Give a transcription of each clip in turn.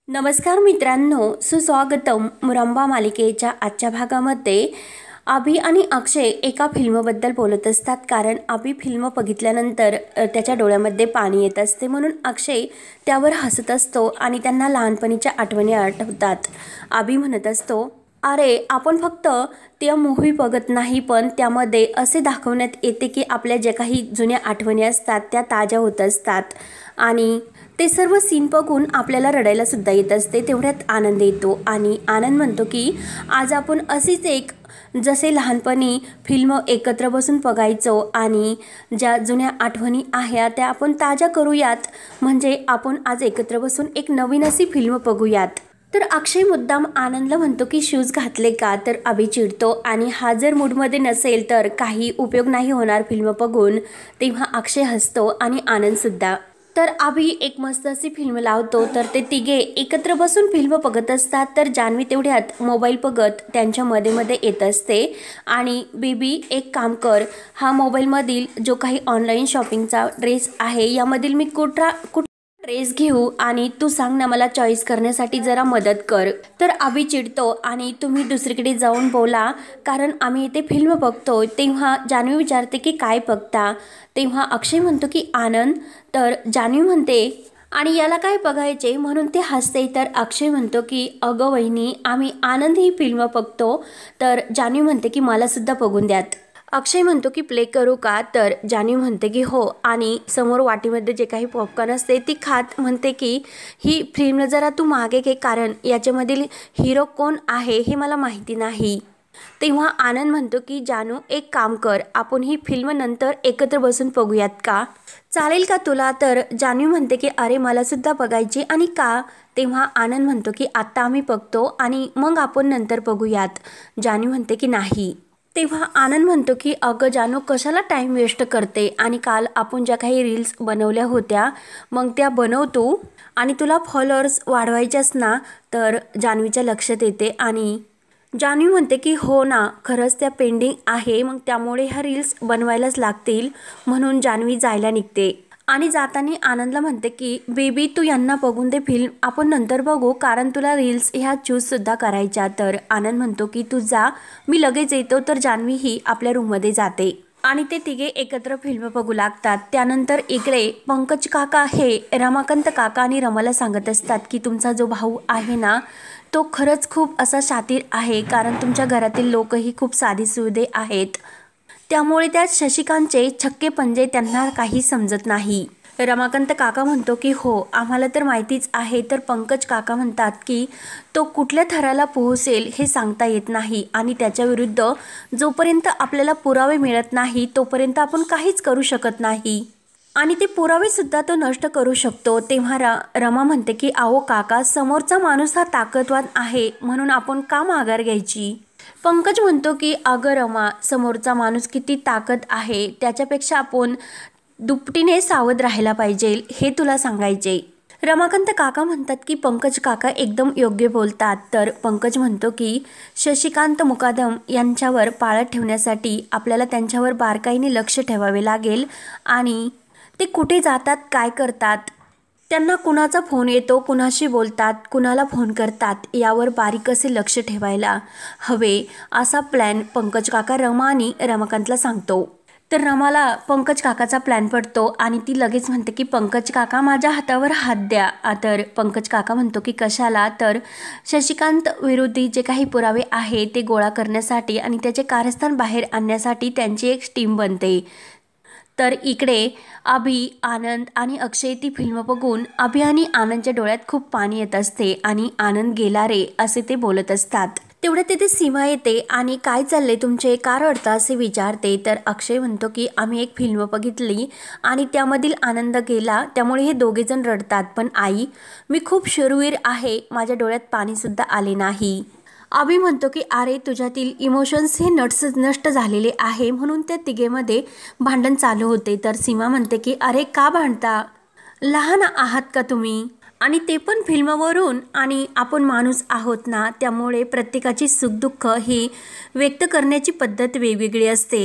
नमस्कार मित्रांनो, सुस्वागतम. मुरंबा मालिकेच्या आजच्या भागामध्ये अभि आणि अक्षय एका फिल्मबद्दल बोलत असतात. कारण अभि फिल्म बघितल्यानंतर त्याच्या डोळ्यामध्ये पाणी येत असते, म्हणून अक्षय त्यावर हसत असतो आणि त्यांना लहानपणीच्या आठवणी आठवतात. अभि म्हणत असतो, अरे आपण फक्त त्या मूव्ही बघत नाही, पण त्यामध्ये असे दाखवण्यात येते की आपल्या ज्या काही जुन्या आठवणी असतात त्या ताज्या होत असतात आणि ते सर्व सीन बघून आपल्याला रडायला सुद्धा येत असते. तेवढ्यात आनंद येतो आणि आनंद म्हणतो की आज आपण अशीच एक जसे लहानपणी फिल्म एकत्र बसून बघायचो आणि ज्या जुन्या आठवणी आहेत त्या आपण ताज्या करूयात, म्हणजे आपण आज एकत्र बसून एक नवीन अशी फिल्म बघूयात. तर अक्षय मुद्दाम आनंदला म्हणतो की शूज घातले का, तर अभि चिडतो आणि हा जर मूडमध्ये नसेल तर काही उपयोग नाही होणार फिल्म बघून. तेव्हा अक्षय हसतो आणि आनंदसुद्धा. तर अभि एक मस्त अशी फिल्म लावतो. तर ते तिघे एकत्र बसून फिल्म बघत असतात. तर जान्हवी तेवढ्यात मोबाईल बघत त्यांच्या मध्ये येत असते आणि बेबी एक काम कर, हा मोबाईलमधील जो काही ऑनलाईन शॉपिंगचा ड्रेस आहे यामधील मी कुठला ड्रेस घेऊ आणि तू सांग ना, मला चॉईस करण्यासाठी जरा मदत कर. तर अभि चिडतो आणि तुम्ही दुसरीकडे जाऊन बोला, कारण आम्ही इथे फिल्म बघतोय. तेव्हा जान्हवी विचारते की काय बघता. तेव्हा अक्षय म्हणतो की आनंद. तर जान्हवी म्हणते आणि याला काय बघायचे, म्हणून ते हसते. तर अक्षय म्हणतो की अगं वहिनी, आम्ही आनंद ही फिल्म बघतो. तर जान्हवी म्हणते की मला सुद्धा बघून द्यात. अक्षय म्हणतो की प्ले करू का, तर जान्हवी म्हणते की हो, आणि समोर वाटीमध्ये जे काही पॉपकॉर्न असते ती खात म्हणते की ही फिल्म जरा तू मागे घे, कारण याच्यामधील हिरो कोण आहे हे मला माहिती नाही. तेव्हा आनंद म्हणतो की जानू एक काम कर, आपण ही फिल्म नंतर एकत्र बसून बघूयात का, चालेल का तुला. तर जान्हवी म्हणते की अरे मला सुद्धा बघायची आणि का. तेव्हा आनंद म्हणतो की आत्ता आम्ही बघतो आणि मग आपण नंतर बघूयात. जान्हवी म्हणते की नाही. तेव्हा आनंद म्हणतो की अगं जानू, कशाला टाईम वेस्ट करते, आणि काल आपण ज्या काही रील्स बनवल्या होत्या मग त्या बनव तू, आणि तुला फॉलोअर्स वाढवायच्याच ना. तर जान्हवीच्या लक्षात येते आणि जान्हवी म्हणते की हो ना, खरंच त्या पेंडिंग आहे, मग त्यामुळे ह्या रील्स बनवायलाच लागतील. म्हणून जान्हवी जायला निघते आणि जाताना आनंदला म्हणते की बेबी तू यांना बघून दे फिल्म, आपण नंतर बघू, कारण तुला रील्स ह्या चूजसुद्धा करायच्या. तर आनंद म्हणतो की तू जा, मी लगेच येतो. तर जान्हवी ही आपल्या रूममध्ये जाते आणि ते तिघे एकत्र फिल्म बघू लागतात. त्यानंतर इकडे पंकज काका हे रमाकांत काका आणि रमाला सांगत असतात की तुमचा जो भाऊ आहे ना, तो खरंच खूप असा शातीर आहे, कारण तुमच्या घरातील लोकही खूप साधेसुधे आहेत, त्यामुळे त्या शशिकांतचे छक्के पंजे त्यांना काही समजत नाही. रमाकांत काका म्हणतो की हो, आम्हाला तर माहितीच आहे. तर पंकज काका म्हणतात की तो कुठल्या थराला पोहोचेल हे सांगता येत नाही, आणि त्याच्याविरुद्ध जोपर्यंत आपल्याला पुरावे मिळत नाही तोपर्यंत आपण काहीच करू शकत नाही, आणि ते पुरावेसुद्धा तो नष्ट करू शकतो. तेव्हा रमा म्हणते की आओ काका, समोरचा माणूस हा ताकदवान आहे, म्हणून आपण का माघार घ्यायची. पंकज म्हणतो की अगं रमा, समोरचा माणूस किती ताकद आहे त्याच्यापेक्षा आपण दुपटीने सावध राहायला पाहिजे, हे तुला सांगायचे. रमाकांत काका म्हणतात की पंकज काका एकदम योग्य बोलतात. तर पंकज म्हणतो की शशिकांत मुकादम यांच्यावर पाळत ठेवण्यासाठी आपल्याला त्यांच्यावर बारकाईने लक्ष ठेवावे लागेल, आणि ते कुठे जातात, काय करतात, त्यांना कुणाचा फोन येतो, कुणाशी बोलतात, कुणाला फोन करतात, यावर बारीक असे लक्ष ठेवायला हवे, असा प्लॅन पंकज काका रमा आणि रमाकांतला सांगतो. तर रमाला पंकज काकाचा प्लॅन पडतो आणि ती लगेच म्हणते की पंकज काका माझ्या हातावर हात द्या. तर पंकज काका म्हणतो की कशाला. तर शशिकांत विरोधी जे काही पुरावे आहे ते गोळा करण्यासाठी आणि त्याचे कारस्थान बाहेर आणण्यासाठी त्यांची एक टीम बनते. तर इकडे अभि, आनंद आणि अक्षय ती फिल्म बघून अभि आणि आनंदच्या डोळ्यात खूप पाणी येत असते आणि आनंद गेला रे असे ते बोलत असतात. तेवढ्यात तिथे सीमा येते आणि काय चालले तुमचे, का रडता असे विचारते. तर अक्षय म्हणतो की आम्ही एक फिल्म बघितली आणि त्यामधील आनंद गेला, त्यामुळे हे दोघेजण रडतात. पण आई, मी खूप शूरवीर आहे, माझ्या डोळ्यात पाणीसुद्धा आले नाही. अभि म्हणतो की अरे तुझ्यातील इमोशन्स हे नष्ट झालेले आहे, म्हणून त्या तिघेमध्ये भांडण चालू होते. तर सीमा म्हणते की अरे का भांडता, लहान आहात का तुम्ही, आणि ते पण फिल्मवरून, आणि आपण माणूस आहोत ना, त्यामुळे प्रत्येकाची सुखदुःख ही व्यक्त करण्याची पद्धत वेगवेगळी असते.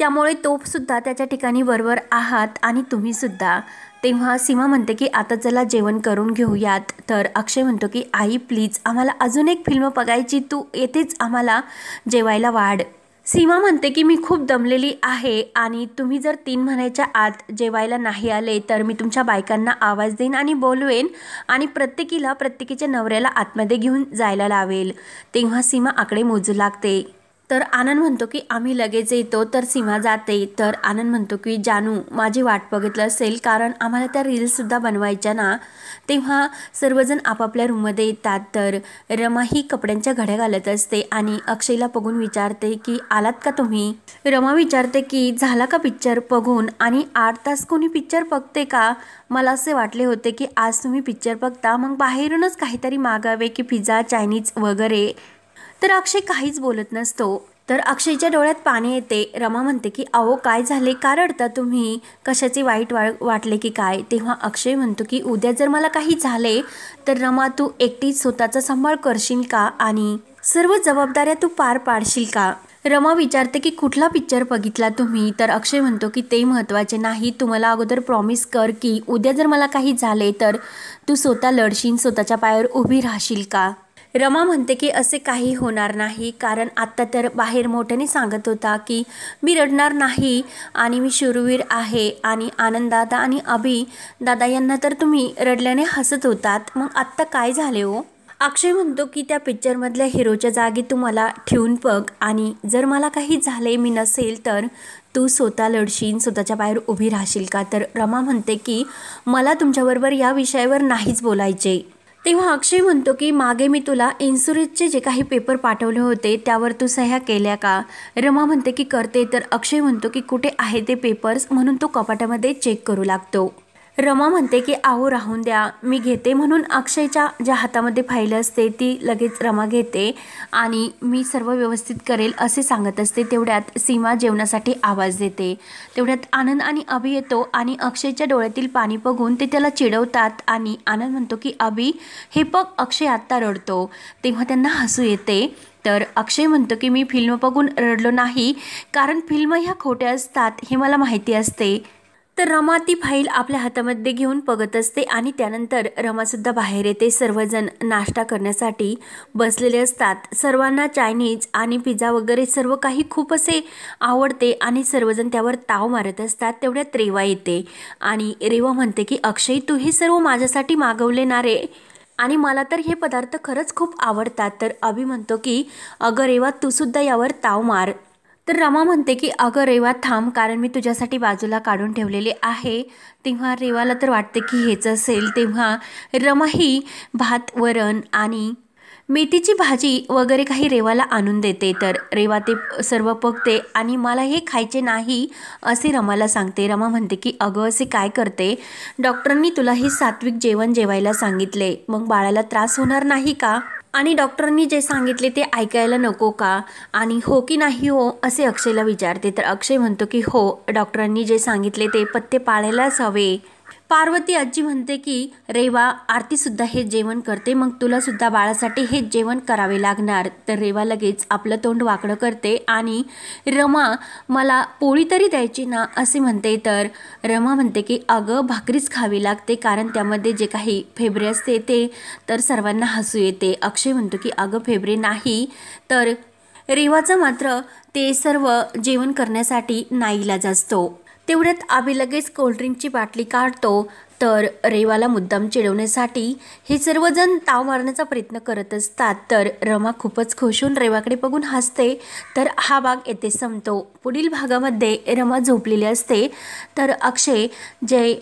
त्यामुळे तो सुद्धा त्याच्या ठिकाणी बरोबर आहात आणि तुम्ही सुद्धा. तेव्हा सीमा म्हणते की आता चला जेवण करून घेऊयात. तर अक्षय म्हणतो की आई प्लीज आम्हाला अजून एक फिल्म बघायची, तू येतेच आम्हाला जेवायला वाढ. सीमा म्हणते की मी खूप दमलेली आहे आणि तुम्ही जर 3 महिन्याच्या आत जेवायला नाही आले तर मी तुमच्या बायकांना आवाज देईन आणि बोलवेन आणि प्रत्येकीच्या नवऱ्याला आतमध्ये घेऊन जायला लावेल. तेव्हा सीमा आकडे मोजू लागते. तर आनंद म्हणतो की आम्ही लगेच येतो. तर सीमा जाते. तर आनंद म्हणतो की जानू माझी वाट बघितलं असेल, कारण आम्हाला त्या रील्ससुद्धा बनवायच्या ना. तेव्हा सर्वजण आपापल्या रूममध्ये येतात. तर रमा ही कपड्यांच्या घड्या घालत असते आणि अक्षयला बघून विचारते की आलात का तुम्ही. रमा विचारते की झाला का पिक्चर बघून, आणि 8 तास कोणी पिक्चर बघते का. मला असे वाटले होते की आज तुम्ही पिक्चर बघता मग बाहेरूनच काहीतरी मागावे की पिझ्झा चायनीज वगैरे. तर अक्षय काहीच बोलत नसतो. तर अक्षयच्या डोळ्यात पाणी येते. रमा म्हणते की अहो काय झाले, का रडता तुम्ही, कशाचे वाईट वाटले की काय. तेव्हा अक्षय म्हणतो की उद्या जर मला काही झाले तर रमा तू एकटी स्वतःचा सांभाळ करशील का आणि सर्व जबाबदाऱ्या तू पार पाडशील का. रमा विचारते की कुठला पिक्चर बघितला तुम्ही. तर अक्षय म्हणतो की ते महत्त्वाचे नाही, तू मला अगोदर प्रॉमिस कर की उद्या जर मला काही झाले तर तू स्वतः लढशील, स्वतःच्या पायावर उभी राहशील का. रमा म्हणते की असे काही होणार नाही, कारण आत्ता तर बाहेर मोठ्याने सांगत होता की मी रडणार नाही आणि मी शूरवीर आहे, आणि आनंददादा आणि अभि दादा यांना तर तुम्ही रडल्याने हसत होतात, मग आत्ता काय झाले हो. अक्षय म्हणतो की त्या पिक्चरमधल्या हिरोच्या जागी तू मला ठेवून बघ, आणि जर मला काही झाले मी नसेल तर तू स्वतः लढशील, स्वतःच्या पायावर उभी राहशील का. तर रमा म्हणते की मला तुमच्याबरोबर या विषयावर नाहीच बोलायचे. तेव्हा अक्षय म्हणतो की मागे मी तुला इन्शुरन्सचे जे काही पेपर पाठवले होते त्यावर तू सह्या केल्या का. रमा म्हणते की करते. तर अक्षय म्हणतो की कुठे आहे ते पेपर्स, म्हणून तो कपाटामध्ये चेक करू लागतो. रमा म्हणते की आहो राहून द्या मी घेते, म्हणून अक्षयच्या ज्या हातामध्ये फाईल असते ती लगेच रमा घेते आणि मी सर्व व्यवस्थित करेल असे सांगत असते. तेवढ्यात सीमा जेवणासाठी आवाज देते. तेवढ्यात आनंद आणि अभि येतो आणि अक्षयच्या डोळ्यातील पाणी बघून ते त्याला चिडवतात आणि आनंद म्हणतो की अभि हे बघ अक्षय आत्ता रडतो. तेव्हा त्यांना हसू येते. तर अक्षय म्हणतो की मी फिल्म बघून रडलो नाही, कारण फिल्म ह्या खोट्या असतात हे मला माहिती असते. तर रमा ती फाईल आपल्या हातामध्ये घेऊन बघत असते आणि त्यानंतर रमासुद्धा बाहेर येते. सर्वजण नाश्ता करण्यासाठी बसलेले असतात. सर्वांना चायनीज आणि पिझ्झा वगैरे सर्व काही खूप असे आवडते आणि सर्वजण त्यावर ताव मारत असतात. तेवढ्यात रेवा येते आणि रेवा म्हणते की अक्षय तू हे सर्व माझ्यासाठी मागवले ना रे, आणि मला तर हे पदार्थ खरंच खूप आवडतात. तर अभि म्हणतो की अगं रेवा तू सुद्धा यावर ताव मार. तर रमा म्हणते की अगं रेवा थांब, कारण मी तुझ्यासाठी बाजूला काढून ठेवलेले आहे. तेव्हा रेवाला तर वाटते की हेच असेल. तेव्हा रमा ही भात वरण आणि मेथीची भाजी वगैरे काही रेवाला आणून देते. तर रेवा ते सर्व बघते आणि मला हे खायचे नाही असे रमाला सांगते. रमा म्हणते की अगं असे काय करते, डॉक्टरांनी तुला हे सात्विक जेवण जेवायला सांगितले, मग बाळाला त्रास होणार नाही का, आणि डॉक्टरांनी जे सांगितले ते ऐकायला नको का, आणि हो की नाही हो असे अक्षयला विचारते. तर अक्षय म्हणतो की हो डॉक्टरांनी जे सांगितले ते पथ्य पाळायलाच हवे. पार्वती आजी म्हणते की रेवा आरतीसुद्धा हे जेवण करते, मग तुलासुद्धा बाळासाठी हे जेवण करावे लागणार. तर रेवा लगेच आपलं तोंड वाकडं करते आणि रमा मला पोळी तरी द्यायची ना असे म्हणते. तर रमा म्हणते की अगं भाकरीच खावी लागते, कारण त्यामध्ये जे काही फेब्रे असते ते. तर सर्वांना हसू येते. अक्षय म्हणतो की अगं फेब्रे नाही. तर रेवाचं मात्र ते सर्व जेवण करण्यासाठी नाईलाज असतो. तेवढ्यात अभि लगेच कोल्ड्रिंकची बाटली काढतो. तर रेवाला मुद्दाम चिडवण्यासाठी हे सर्वजण ताव मारण्याचा प्रयत्न करत असतात. तर रमा खूपच खुश होऊन रेवाकडे बघून हसते. तर हा भाग येथे संपतो. पुढील भागामध्ये रमा झोपलेली असते. तर अक्षय जे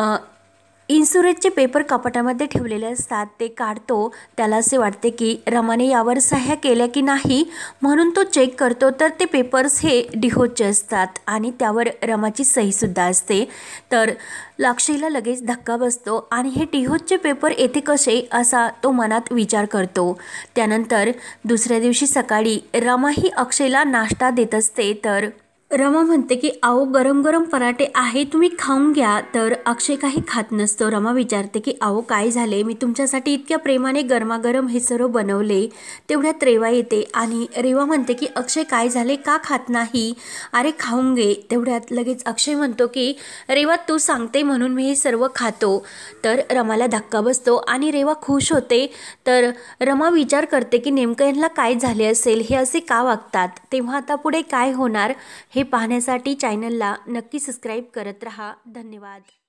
इन्शुरन्सचे पेपर कपाटामध्ये ठेवलेले असतात ते काढतो. त्याला असे वाटते की रमाने यावर सह्या केल्या की नाही, म्हणून तो चेक करतो. तर ते पेपर्स हे डिहोचे असतात आणि त्यावर रमाची सहीसुद्धा असते. तर अक्षयला लगेच धक्का बसतो आणि हे डिहोचे पेपर येथे कसे असा तो मनात विचार करतो. त्यानंतर दुसऱ्या दिवशी सकाळी रमा ही अक्षयला नाश्ता देत असते. तर रमा म्हणते की आहो गरम गरम पराठे आहे, तुम्ही खाऊन घ्या. तर अक्षय काही खात नसतो. रमा विचारते की आहो काय झाले, मी तुमच्यासाठी इतक्या प्रेमाने गरमागरम हे सर्व बनवले. तेवढ्यात रेवा येते आणि रेवा म्हणते की अक्षय काय झाले, का खात नाही, अरे खाऊन घे. तेवढ्यात लगेच अक्षय म्हणतो की रेवा तू सांगते म्हणून मी हे सर्व खातो. तर रमाला धक्का बसतो आणि रेवा खुश होते. तर रमा विचार करते की नेमकं यांना काय झाले असेल, हे असे का वागतात. तेव्हा आता पुढे काय होणार हे पाहण्यासाठी चॅनलला नक्की सबस्क्राईब करत रहा. धन्यवाद.